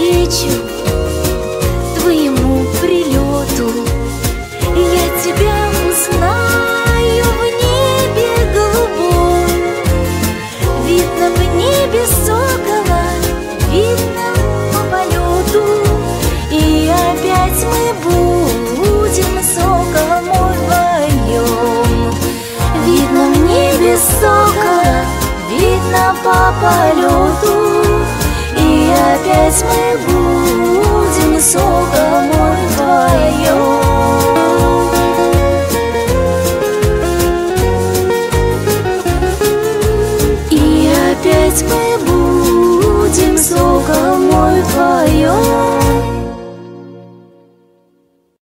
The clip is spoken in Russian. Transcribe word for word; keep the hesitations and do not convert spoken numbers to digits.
навстречу твоему прилету. Я тебя узнаю в небе голубом. Видно в небе сокола, видно по полету. И опять мы будем, сокол мой, вдвоем. Видно в небе сокола, видно по полету. И опять мы будем, сокол мой, вдвоем.